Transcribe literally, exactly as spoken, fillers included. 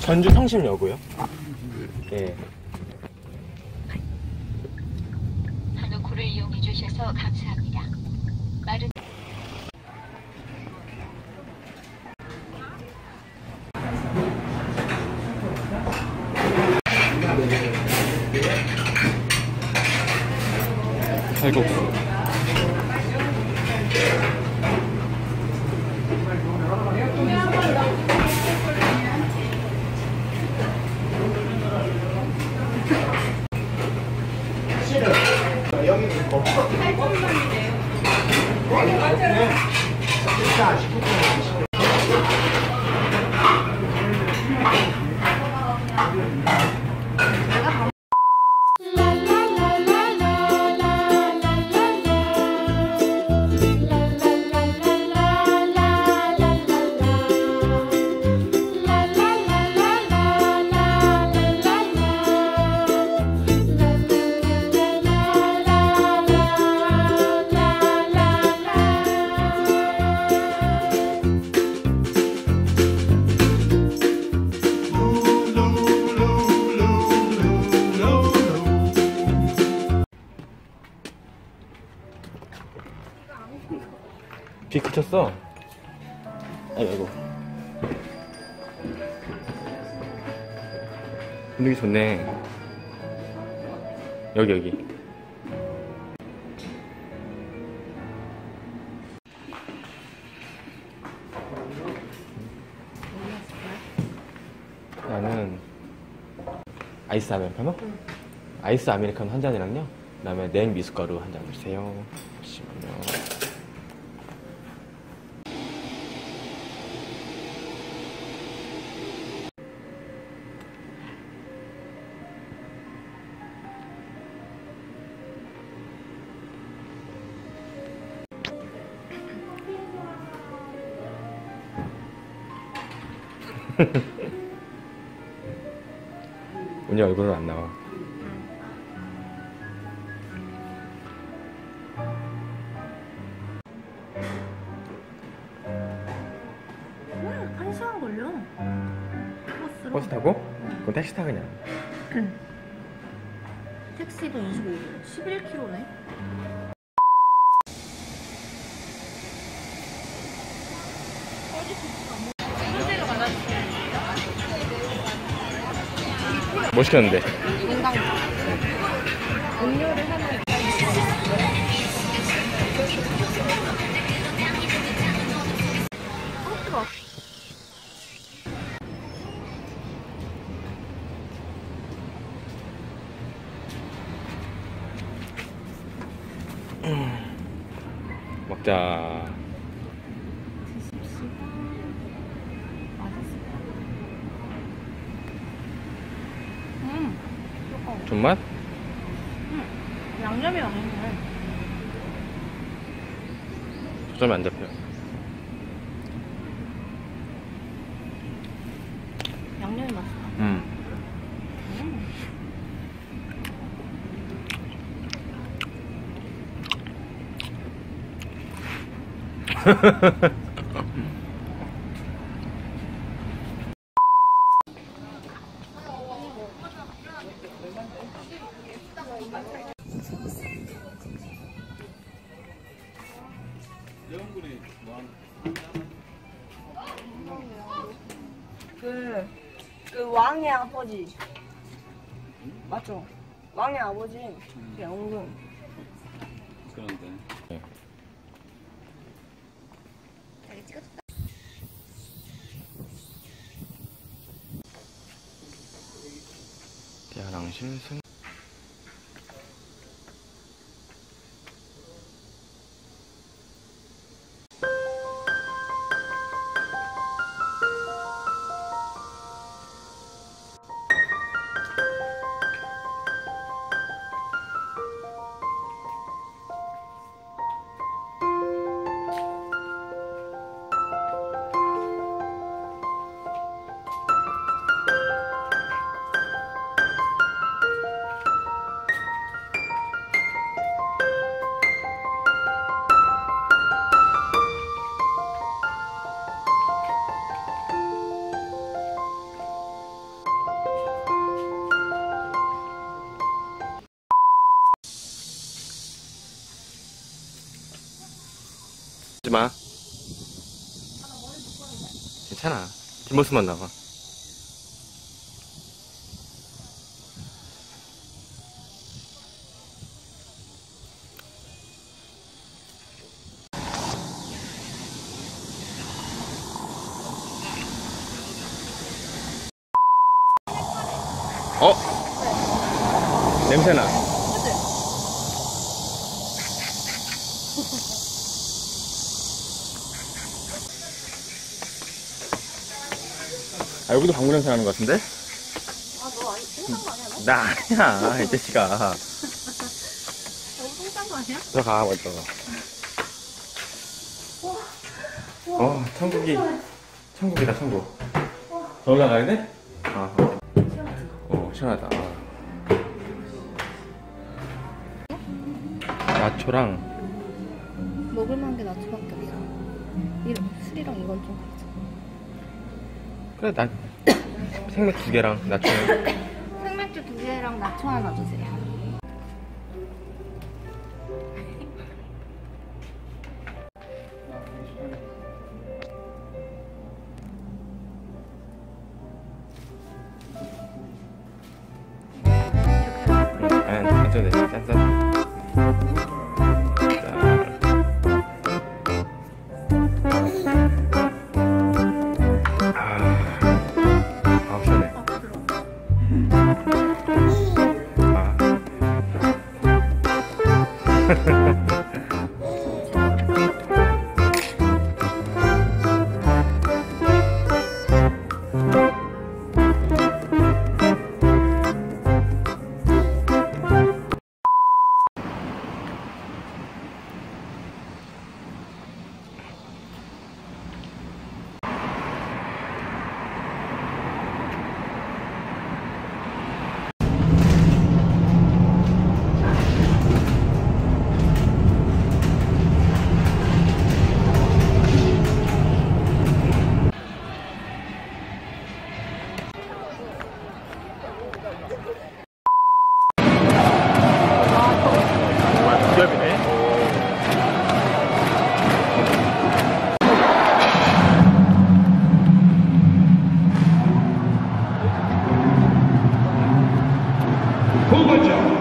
전주 성심여고요. 예. 한옥호를 이용해 주셔서 감사합니다. 마른 칼국수. 비 그쳤어. 아이고. 분위기 좋네. 여기 여기. 나는 아이스 아메리카노? 응. 아이스 아메리카노 한 잔이랑요. 그다음에 냉 미숫가루 한 잔 주세요. 잠시만요. 언니 얼굴은 안 나와. 음, 한 시간 걸려. 버스로. 버스 타고? 그럼 택시 타 그냥. 택시도 이십오 분, 십일 킬로미터네. 뭐 시켰는데? 냉장고. 음료를 하나. 어, 뜨거워. 먹자. 음, 존맛? 음, 양념이 맛있네. 초점이 안 잡혀. 양념이 맛있어. 음. 음. 그, 그 왕의 아버지 맞죠? 왕의 아버지 그 영웅. 그런데 네. 대한항실 승 마. 괜찮아. 뒷모습만 나와. 어? 냄새나. 아, 여기도 방구 냄새 나는 것 같은데? 아, 너 아니, 똥싼 거 아니야, 너? 나 아니야, 이 자식아. 너무 똥싼 거 아니야? 들어가, 먼저. 어, 천국이, 천국이다, 천국. 더 올라가야 돼? 아, 어, 시원하다. 나초랑, 먹을만한 게 나초밖에 없어. 이, 술이랑 이건 좀 그렇죠. 그래, 나, 생맥 두 개랑 나초랑. 생맥주 두 개랑 나초 하나 주세요. 아, 괜찮네. 짠, 짠. 기업이네. 후보자